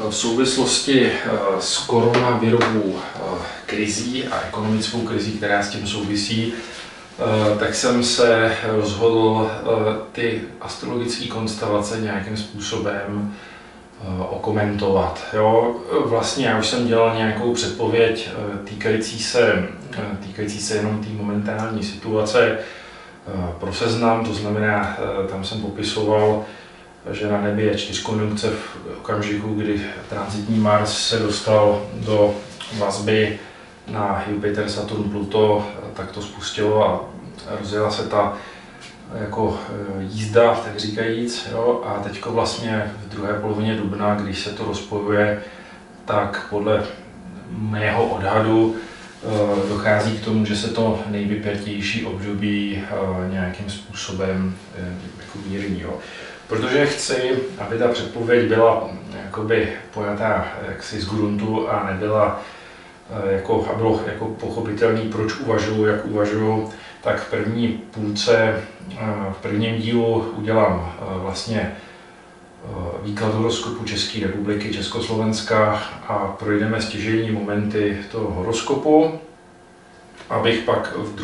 v souvislosti s koronavirovou krizí a ekonomickou krizí, která s tím souvisí, tak jsem se rozhodl ty astrologické konstelace nějakým způsobem okomentovat. Jo? Vlastně já už jsem dělal nějakou předpověď týkající se jenom té momentální situace pro Seznam, to znamená, tam jsem popisoval, že na nebi je čtyřkonjunkce v okamžiku, kdy tranzitní Mars se dostal do vazby na Jupiter, Saturn, Pluto, tak to spustilo a rozjela se ta jako jízda, tak říkajíc. Jo? A teďko vlastně v druhé polovině dubna, když se to rozpojuje, tak podle mého odhadu dochází k tomu, že se to nejvypjatější období nějakým způsobem jako mírní. Jo? Protože chci, aby ta předpověď byla jakoby pojatá jaksi z gruntu a nebyla a bylo jako pochopitelný, proč uvažuji, jak uvažuji, tak v první půlce, v prvním dílu udělám vlastně výklad horoskopu České republiky, Československa a projdeme stěžejní momenty toho horoskopu, abych pak v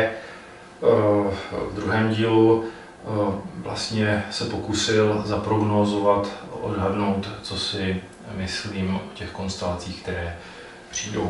druhém dílu vlastně se pokusil zaprognózovat, odhadnout, co si myslím o těch konstelacích, které přijdou.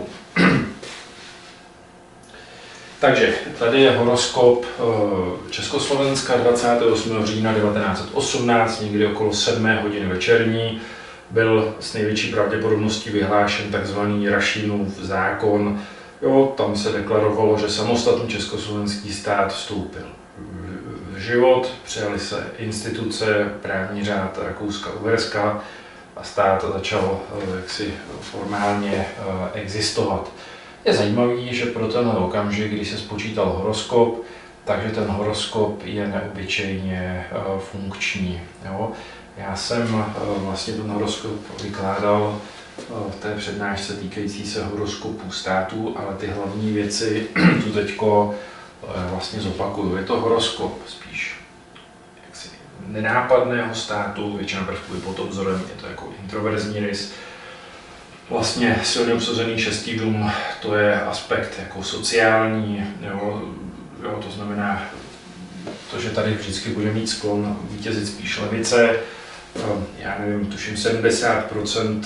Takže tady je horoskop Československa 28. října 1918, někdy okolo 7. hodiny večerní. Byl s největší pravděpodobností vyhlášen takzvaný Rašínův zákon. Jo, tam se deklarovalo, že samostatný československý stát vstoupil v život, přijaly se instituce, právní řád Rakouska-Uherska a stát začal jaksi formálně existovat. Je zajímavý, že pro ten okamžik, když se spočítal horoskop, takže ten horoskop je neobyčejně funkční. Jo? Já jsem vlastně ten horoskop vykládal v té přednášce týkající se horoskopu států, ale ty hlavní věci tu teďko vlastně zopakuju. Je to horoskop spíš jaksi nenápadného státu, většina prvků je pod obzorem, je to jako introverzní rys. Vlastně silně obsazený 6. dům, to je aspekt jako sociální, jo, to znamená to, že tady vždycky bude mít sklon vítězit spíš levice. Já nevím, tuším 70%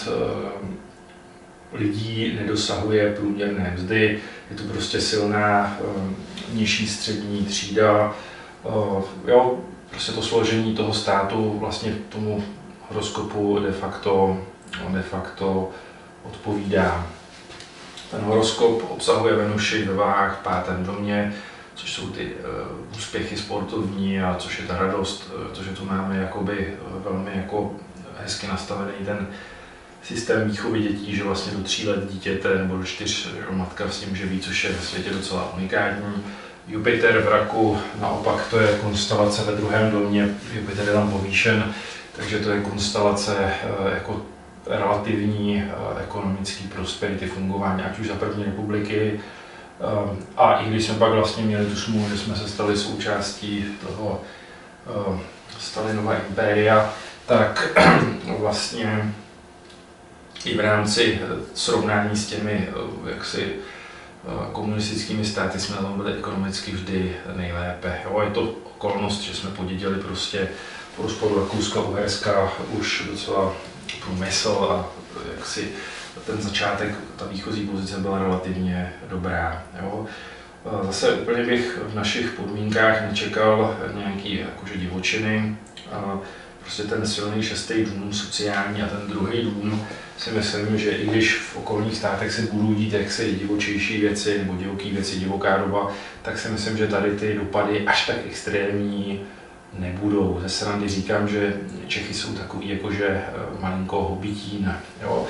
lidí nedosahuje průměrné mzdy, je to prostě silná nižší střední třída. Jo, prostě to složení toho státu vlastně tomu horoskopu de facto odpovídá. Ten horoskop obsahuje Venuši ve váhách v 5. domě, což jsou ty úspěchy sportovní a což je ta radost, to, že tu máme jakoby velmi jako hezky nastavený ten systém výchovy dětí, že vlastně do 3 let dítěte nebo do 4 matka s ním živí, což je ve světě docela unikátní. Jupiter v Raku, naopak to je konstelace ve 2. domě, Jupiter je tam povýšen, takže to je konstelace jako relativní ekonomický prosperity fungování, ať už za první republiky, a i když jsme pak vlastně měli tu smůlu, že jsme se stali součástí toho Stalinova impéria, tak vlastně i v rámci srovnání s těmi jaksi komunistickými státy jsme tam byli ekonomicky vždy nejlépe. Jo, je to okolnost, že jsme podědili prostě po rozpadu Rakouska-Uherska už docela průmysl a jaksi ten začátek, ta výchozí pozice byla relativně dobrá. Jo. Zase úplně bych v našich podmínkách nečekal nějaký jakože divočiny. Prostě ten silný 6. dům sociální a ten 2. dům si myslím, že i když v okolních státech se budou dít jaksi divočejší věci nebo divoký věci, divoká doba, tak si myslím, že tady ty dopady až tak extrémní nebudou. Ze srandy říkám, že Čechy jsou takový jakože malinko hobitín. Jo.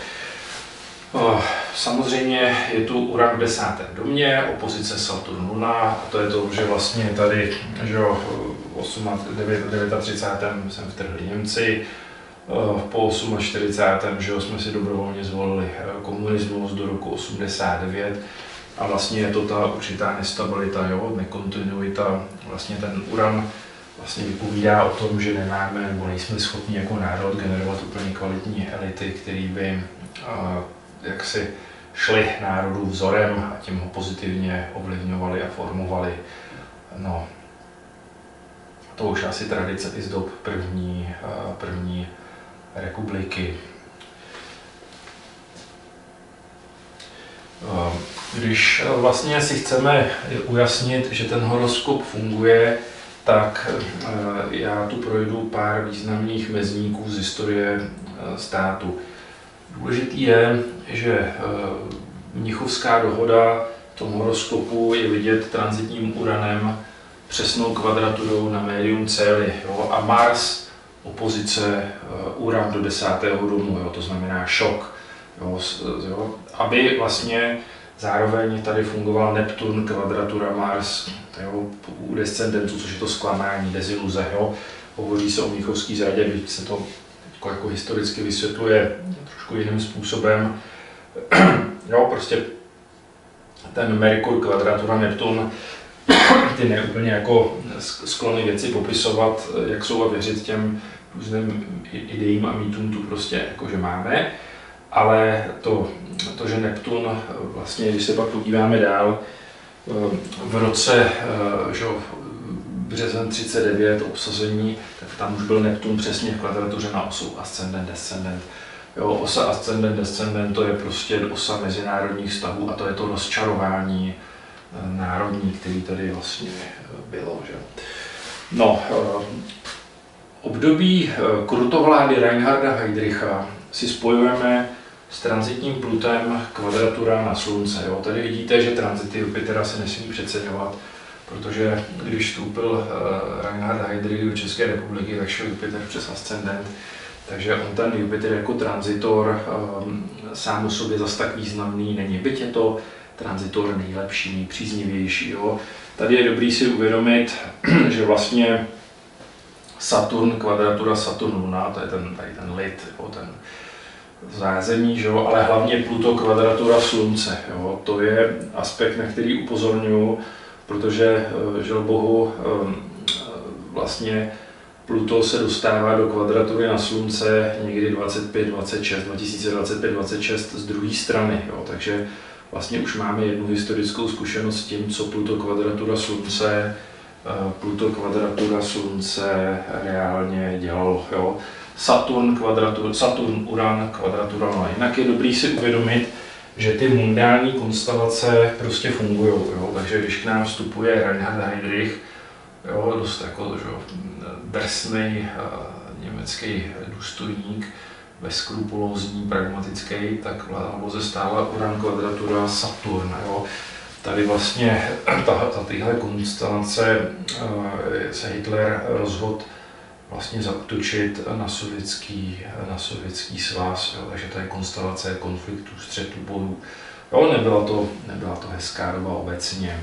Samozřejmě je tu Uran v 10. domě, opozice Saturn Luna, a to je to, že vlastně tady, že v 39. jsem vtrhli Němci, po 48. že jsme si dobrovolně zvolili komunismus do roku 89 a vlastně je to ta určitá nestabilita, jo, nekontinuita, vlastně ten Uran vlastně vypovídá o tom, že nemáme nebo nejsme schopni jako národ generovat úplně kvalitní elity, které by jaksi šly národu vzorem a tím ho pozitivně ovlivňovali a formovali. No, to už asi tradice i z dob první republiky. Když vlastně si chceme ujasnit, že ten horoskop funguje, tak já tu projdu pár významných mezníků z historie státu. Důležitý je, že Mnichovská dohoda v tom horoskopu je vidět tranzitním Uranem, přesnou kvadraturou na médium Cély, jo, a Mars opozice Uran do 10. domu, jo, to znamená šok. Jo, aby vlastně zároveň tady fungoval Neptun, kvadratura Mars, jo, u descendentů, což je to zklamání, deziluze. Jo. Hovoří se o Mnichovské zradě, byť se to jako historicky vysvětluje trošku jiným způsobem. Jo, prostě ten Merkur, kvadratura Neptun, ty neúplně jako sklony věci popisovat, jak jsou, a věřit těm různým ideím a mýtům tu prostě jakože máme. Ale to, že Neptun, vlastně, když se pak podíváme dál, v roce březen 39 obsazení, tak tam už byl Neptun přesně v kvadratuře na osu ascendent, descendent. Jo, osa ascendent, descendent, to je prostě osa mezinárodních vztahů a to je to rozčarování národní, který tady vlastně bylo. Že? No, období krutovlády Reinharda Heydricha si spojujeme s tranzitním Plutem, kvadratura na Slunce. Jo. Tady vidíte, že tranzity Jupitera se nesmí přeceňovat, protože když vstoupil Reinhard Heydrich do České republiky, tak šel Jupiter přes ascendent. Takže on ten Jupiter jako tranzitor sám o sobě zas tak významný není. Byť je to tranzitor nejlepší, nejpříznivější. Jo. Tady je dobrý si uvědomit, že vlastně Saturn, kvadratura Saturn-Luna, to je tady ten lid, jo, ten zázemí, že jo, ale hlavně Pluto, kvadratura Slunce. Jo. To je aspekt, na který upozorňuji, protože žel bohu vlastně Pluto se dostává do kvadratury na Slunce někdy 2025-26 z druhé strany. Jo. Takže vlastně už máme jednu historickou zkušenost s tím, co Pluto, kvadratura Slunce reálně dělalo. Jo. Saturn, Uran, kvadratura 0. Jinak je dobrý si uvědomit, že ty mundální konstelace prostě fungují. Takže když k nám vstupuje Reinhard Heydrich, jo, dost jako drsný německý důstojník, bezskrupulózní, pragmatický, tak v voze stála Uran, kvadratura Saturn. Jo. Tady vlastně za tyhle konstelace se Hitler rozhodl vlastně zaútočit na sovětský svaz, jo, takže to je konstelace konfliktů, střetů, bojů. Jo, nebyla to hezká doba obecně.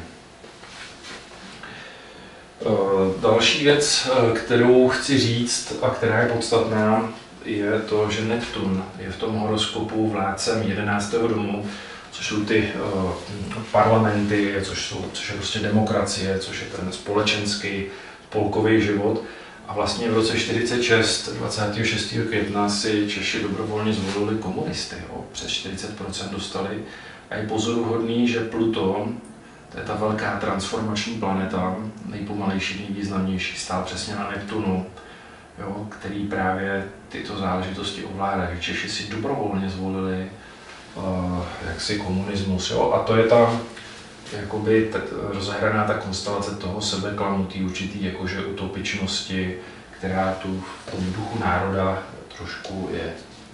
Další věc, kterou chci říct a která je podstatná, je to, že Neptun je v tom horoskopu vládcem 11. domu, což jsou ty parlamenty, což je prostě demokracie, což je ten společenský, spolkový život. A vlastně v roce 1946, 26. května, si Češi dobrovolně zvolili komunisty. Jo. Přes 40% dostali. A je pozoruhodný, že Pluto, to je ta velká transformační planeta, nejpomalejší, nejvýznamnější, stál přesně na Neptunu, jo, který právě tyto záležitosti ovládá. Že Češi si dobrovolně zvolili jaksi komunismus. Jo. A to je ta jakoby rozehraná ta konstelace toho sebeklamu, té určitý jakože utopičnosti, která tu v tom duchu národa trošku je.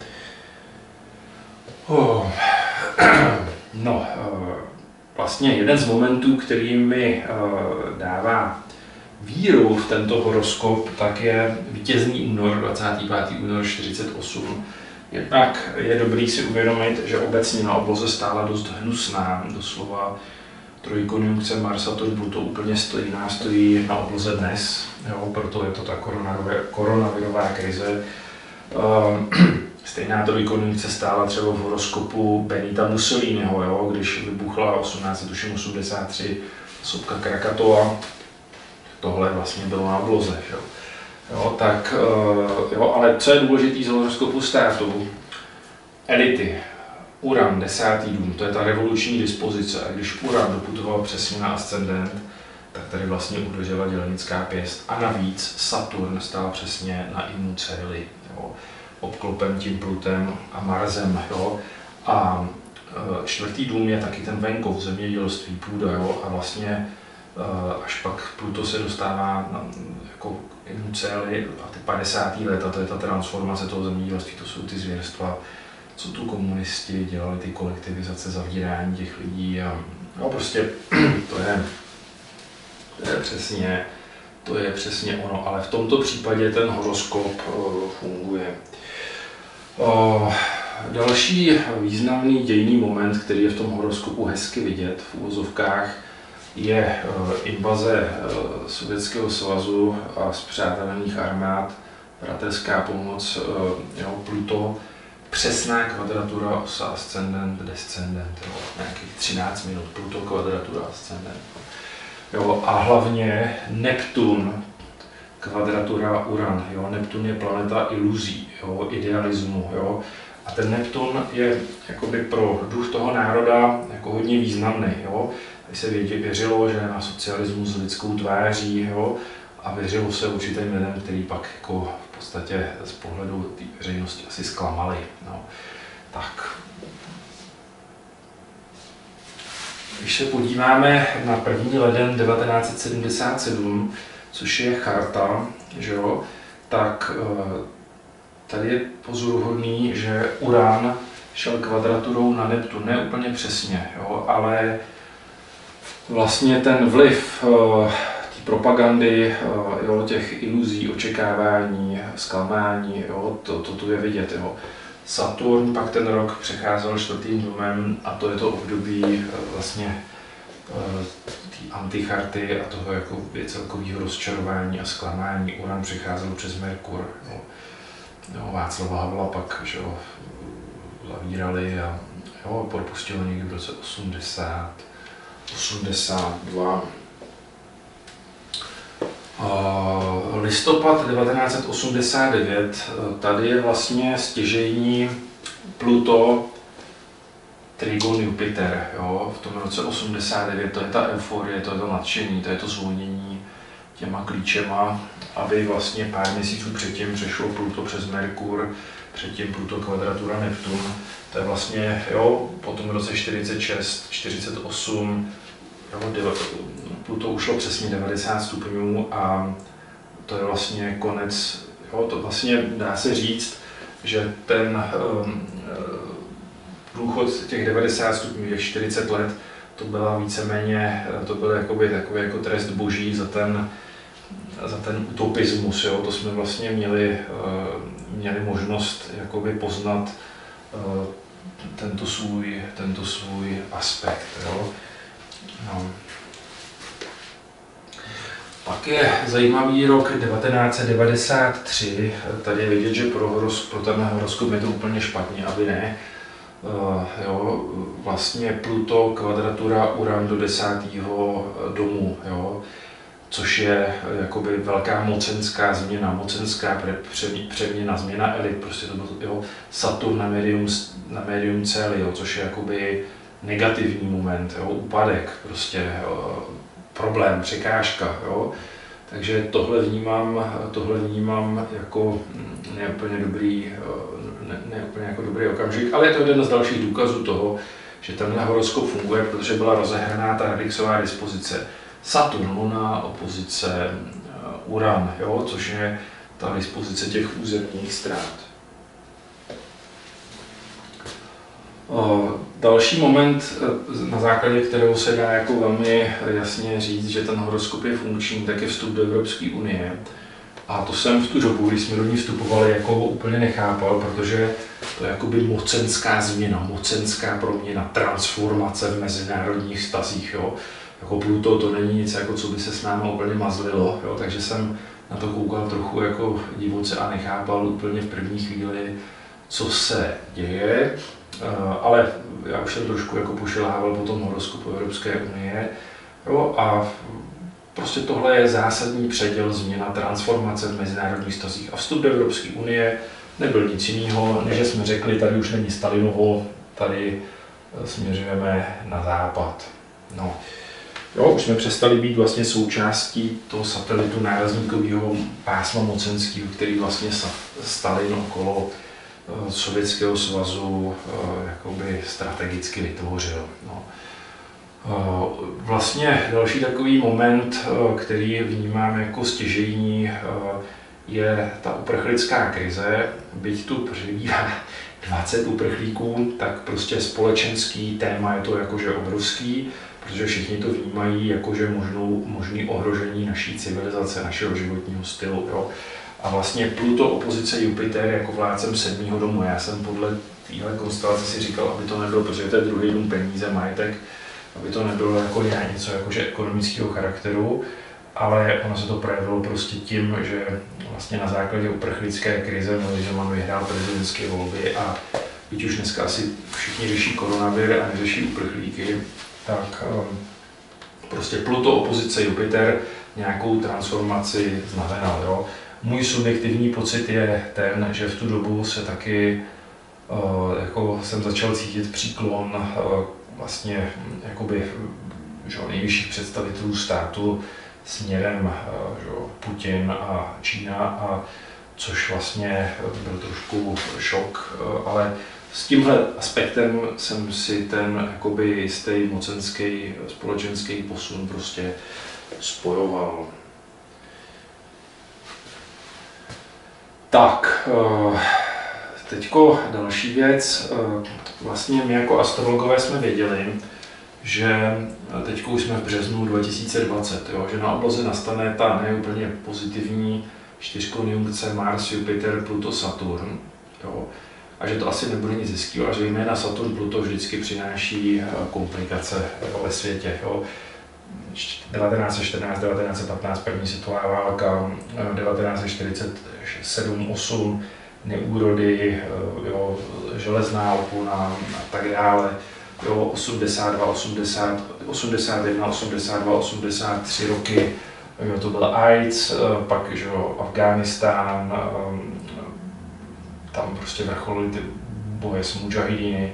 No, vlastně jeden z momentů, který mi dává víru v tento horoskop, tak je vítězný únor, 25. únor 48. Jednak je dobrý si uvědomit, že obecně na obloze stála dost hnusná, doslova trojkonjunkce Mars, Saturn, Pluto úplně stojí na obloze dnes, jo, proto je to ta koronavirová krize. Stejná trojkonjunkce stála třeba v horoskopu Benita Mussoliniho, jo, když vybuchla 1883 sopka Krakatova. tohle vlastně bylo na obloze. Jo, tak, jo, ale co je důležité z horoskopu státu? Elity. Uran, 10. dům, to je ta revoluční dispozice. A když Uran doputoval přesně na ascendent, tak tady vlastně udeřila dělnická pěst. A navíc Saturn stál přesně na imu céli, obklopen tím Plutem a Marsem. Jo. A 4. dům je taky ten venkov, zemědělství, půda. Jo. A vlastně až pak Pluto se dostává na, jako imu céli a ty 50. léta, to je ta transformace toho zemědělství, to jsou ty zvěrstva, co tu komunisti dělali, ty kolektivizace, zavírání těch lidí a no prostě to je přesně ono, ale v tomto případě ten horoskop funguje. Další významný dějný moment, který je v tom horoskopu hezky vidět v uvozovkách, je invaze Sovětského svazu a spřátelených armád, bratrská pomoc, Pluto, přesná kvadratura osa ascendent, descendent, nějakých 13 minut, Pluto, kvadratura, ascendent. Jo, a hlavně Neptun, kvadratura Uran. Jo. Neptun je planeta iluzí, jo, idealismu. Jo. A ten Neptun je jakoby pro duch toho národa jako hodně významný. Jo. Tady se věřilo, že na socialismus s lidskou tváří, jo, a věřilo se určitým lidem, který pak jako v podstatě z pohledu té veřejnosti asi zklamali. No. Tak. Když se podíváme na 1. leden 1977, což je charta, že jo, tak tady je pozoruhodný, že Uran šel kvadraturou na Neptun, ne úplně přesně, jo, ale vlastně ten vliv té propagandy, jo, těch iluzí, očekávání, zklamání, jo, to tu je vidět. Jo. Saturn pak ten rok přecházel 4. domem a to je to období vlastně té anticharty a toho jako celkového rozčarování a zklamání. Uran přecházel přes Merkur. Jo, Václava Havla pak že jo, zavírali a jo, propustili někdy v roce 82. Listopad 1989, tady je vlastně stěžejní Pluto trigon Jupiter. Jo? V tom roce 89 to je ta euforie, to je to nadšení, to je to zvolnění těma klíčema, aby vlastně pár měsíců předtím přešlo Pluto přes Merkur, předtím Pluto kvadratura Neptun. To je vlastně jo, po tom roce 46, 48, Pluto ušlo přesně 90 stupňů a to je vlastně konec, jo, to vlastně dá se říct, že ten průchod těch 90 stupňů, těch 40 let, to byla víceméně, to byl jakoby takový jako trest boží za ten utopismus, jo, to jsme vlastně měli možnost jakoby poznat tento svůj aspekt, jo. No. Pak je zajímavý rok 1993, tady je vidět, že pro ten horoskop je to úplně špatně, aby ne. Jo, vlastně Pluto, kvadratura Uran do 10. domu, jo, což je jakoby velká mocenská změna, mocenská přeměna, změna elit, prostě to byl jo, Saturn na médium cély, jo, což je jakoby negativní moment, jo, úpadek, prostě problém, překážka, jo. Takže tohle vnímám jako neúplně dobrý okamžik, ale je to jeden z dalších důkazů toho, že tenhle horoskop funguje, protože byla rozehraná ta Radixová dispozice. Saturn, Luna, opozice, Uran, jo, což je ta dispozice těch územních ztrát. Další moment, na základě kterého se dá jako velmi jasně říct, že ten horoskop je funkční, tak je vstup do Evropské unie. A to jsem v tu dobu, když jsme do ní vstupovali, jako úplně nechápal, protože to je jakoby mocenská změna, mocenská proměna, transformace v mezinárodních vztazích. Jo. Jako Pluto to není nic, jako co by se s námi úplně mazlilo, jo. Takže jsem na to koukal trochu jako divoce a nechápal úplně v první chvíli, co se děje. Ale já už jsem trošku jako pošilhával po tom horoskopu Evropské unie. Jo, a prostě tohle je zásadní předěl, změna, transformace v mezinárodních vztazích a vstup do Evropské unie nebyl nic jiného, než že jsme řekli, tady už není Stalinovo, tady směřujeme na západ. No. Jo, už jsme přestali být vlastně součástí toho satelitu nárazníkového pásma mocenského, který vlastně Stalin okolo Sovětského svazu jakoby strategicky vytvořil. No. Vlastně další takový moment, který vnímám jako stěžejní, je ta uprchlická krize. Byť tu přibývá 20 uprchlíků, tak prostě společenský téma je to jakože obrovský, protože všichni to vnímají jakože možný ohrožení naší civilizace, našeho životního stylu. Jo. A vlastně Pluto opozice Jupiter jako vládcem 7. domu. Já jsem podle téhle konstelace si říkal, aby to nebylo, protože to je druhý dům, peníze, majetek, aby to nebylo jako něco jakože ekonomického charakteru, ale ono se to projevilo prostě tím, že vlastně na základě uprchlické krize Miloš Zeman vyhrál prezidentské volby a byť už dneska asi všichni řeší koronavir a neřeší uprchlíky, tak prostě Pluto opozice Jupiter nějakou transformaci znamenal. Jo. Můj subjektivní pocit je ten, že v tu dobu se taky jako jsem začal cítit příklon vlastně jakoby, že, nejvyšších představitelů státu směrem že, Putin a Čína, a což vlastně byl trošku šok, ale s tímhle aspektem jsem si ten jakoby jistý mocenský společenský posun prostě spojoval. Tak, teďko další věc. Vlastně my jako astrologové jsme věděli, že teďko už jsme v březnu 2020, jo, že na obloze nastane ta neúplně pozitivní čtyřkonjunkce Mars, Jupiter, Pluto, Saturn. Jo, a že to asi nebude nic hezkého, a že jména Saturn, Pluto vždycky přináší komplikace ve světě. Jo. 1914, 1915 první světová válka, 1947-8 neúrody, jo, železná opona a tak dále. Jo, 82, 80, 81, 82, 83 roky, jo, to byl AIDS, pak že jo, Afghánistán, tam prostě vrcholily ty boje s mudžahidíny,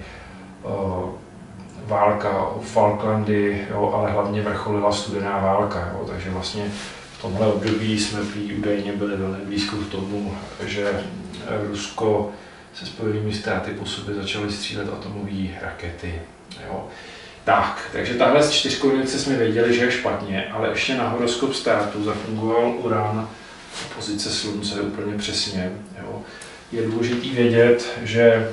válka o Falklandy, jo, ale hlavně vrcholila studená válka, jo, takže vlastně v tomhle období jsme údajně byli velmi blízko k tomu, že Rusko se Spojenými státy po sobě začaly střílet atomové rakety. Jo. Tak, takže tahle z čtyřkonjunkce jsme věděli, že je špatně, ale ještě na horoskop státu zafungoval Uran, pozice Slunce úplně přesně. Jo. Je důležité vědět, že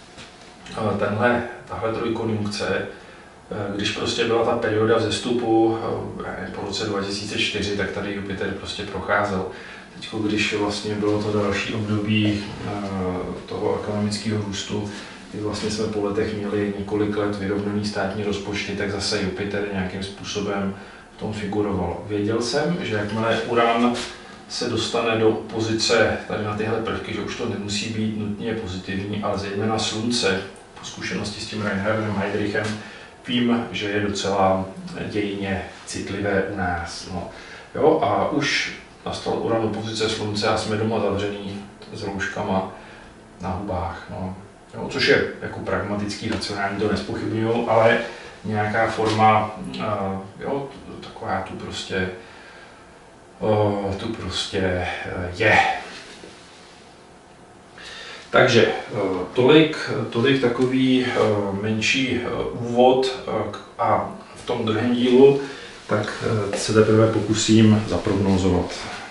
tahle trojkonjunkce, když prostě byla ta perioda vzestupu po roce 2004, tak tady Jupiter prostě procházel. Teď, když vlastně bylo to další období toho ekonomického růstu, kdy vlastně jsme po letech měli několik let vyrovnaný státní rozpočty, tak zase Jupiter nějakým způsobem v tom figuroval. Věděl jsem, že jakmile Uran se dostane do pozice tady na tyhle prvky, že už to nemusí být nutně pozitivní, ale zejména Slunce, po zkušenosti s tím Reinhardem Heydrichem, vím, že je docela dějně citlivé u nás. No. Jo, a už nastal Uran pozice Slunce a jsme doma zavřený s rouškama na hubách. No. Jo, což je jako pragmatický, racionální, to nezpochybnuju, ale nějaká forma, jo, taková tu prostě je. Takže tolik takový menší úvod a v tom druhém dílu tak se teprve pokusím zaprognózovat.